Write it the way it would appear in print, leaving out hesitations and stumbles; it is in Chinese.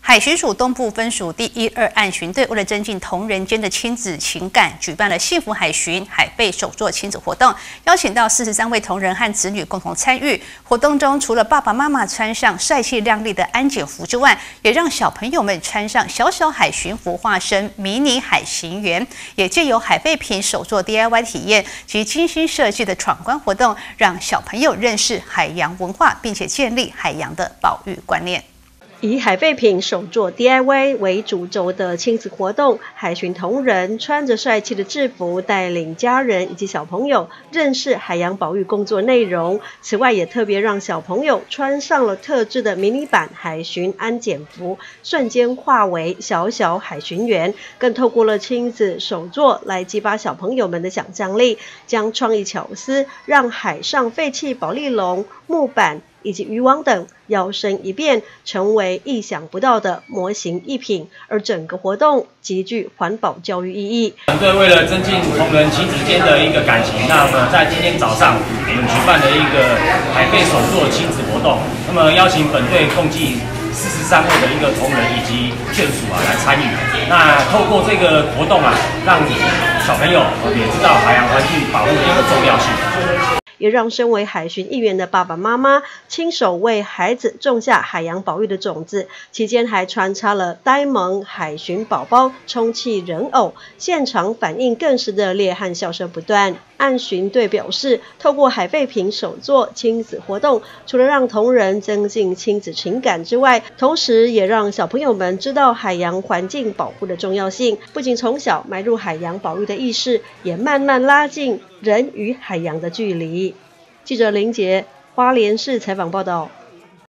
海巡署东部分署第1、2岸巡队为了增进同仁间的亲子情感，举办了幸福海巡海备手作亲子活动，邀请到43位同仁和子女共同参与。活动中，除了爸爸妈妈穿上帅气亮丽的安检服之外，也让小朋友们穿上小小海巡服，化身迷你海巡员，也借由海备品手作 DIY 体验及精心设计的闯关活动，让小朋友认识海洋文化，并且建立海洋的保育观念。 以海备品手作 DIY 为主轴的亲子活动，海巡同仁穿着帅气的制服，带领家人以及小朋友认识海洋保育工作内容。此外，也特别让小朋友穿上了特制的迷你版海巡安检服，瞬间化为小小海巡员。更透过了亲子手作来激发小朋友们的想象力，将创意巧思让海上废弃保丽龙、木板 以及渔网等摇身一变，成为意想不到的模型艺品，而整个活动极具环保教育意义。 团队为了增进同仁亲子间的一个感情，那么在今天早上我们举办了一个海备手作亲子活动，那么邀请本队共计43位的一个同仁以及眷属来参与。那透过这个活动让小朋友也知道海洋环境保护的一个重要性。 也让身为海巡一员的爸爸妈妈亲手为孩子种下海洋保育的种子，期间还穿插了呆萌海巡宝宝充气人偶，现场反应更是热烈和笑声不断。岸巡队表示，透过海备品手作亲子活动，除了让同仁增进亲子情感之外，同时也让小朋友们知道海洋环境保护的重要性，不仅从小埋入海洋保育的意识，也慢慢拉近人与海洋的距离。记者林杰花莲市采访报道。